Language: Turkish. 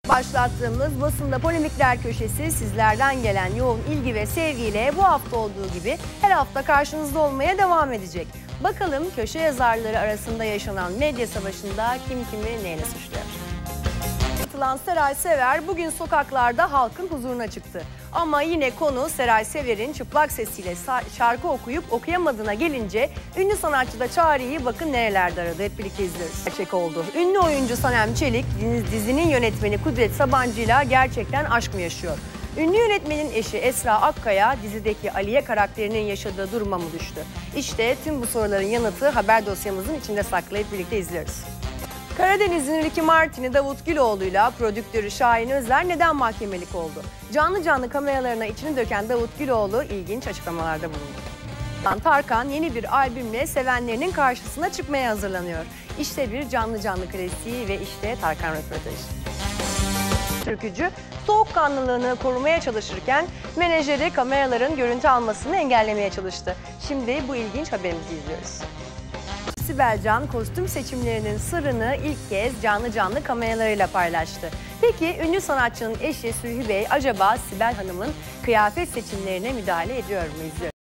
Başlattığımız basında polemikler köşesi sizlerden gelen yoğun ilgi ve sevgiyle bu hafta olduğu gibi her hafta karşınızda olmaya devam edecek. Bakalım köşe yazarları arasında yaşanan medya savaşında kim kimi neyle suçluyor? Atılan Seray Sever bugün sokaklarda halkın huzuruna çıktı. Ama yine konu Seray Sever'in çıplak sesiyle şarkı okuyup okuyamadığına gelince ünlü sanatçı da çareyi bakın nerelerde aradı. Hep birlikte izliyoruz. Gerçek oldu. Ünlü oyuncu Sanem Çelik dizinin yönetmeni Kudret Sabancı'yla gerçekten aşk mı yaşıyor? Ünlü yönetmenin eşi Esra Akkaya dizideki Aliye karakterinin yaşadığı duruma mı düştü? İşte tüm bu soruların yanıtı haber dosyamızın içinde saklı. Hep birlikte izliyoruz. Karadeniz'in Ricky Martin'i Davut Güloğlu'yla prodüktörü Şahin Özler neden mahkemelik oldu? Canlı canlı kameralarına içini döken Davut Güloğlu ilginç açıklamalarda bulundu. Tarkan yeni bir albümle sevenlerinin karşısına çıkmaya hazırlanıyor. İşte bir canlı canlı klasiği ve işte Tarkan röportajı. Türkücü soğukkanlılığını korumaya çalışırken menajeri kameraların görüntü almasını engellemeye çalıştı. Şimdi bu ilginç haberimizi izliyoruz. Sibel Can kostüm seçimlerinin sırrını ilk kez canlı canlı kameralarıyla paylaştı. Peki ünlü sanatçının eşi Sülhü Bey acaba Sibel Hanım'ın kıyafet seçimlerine müdahale ediyor mu? İzliyoruz.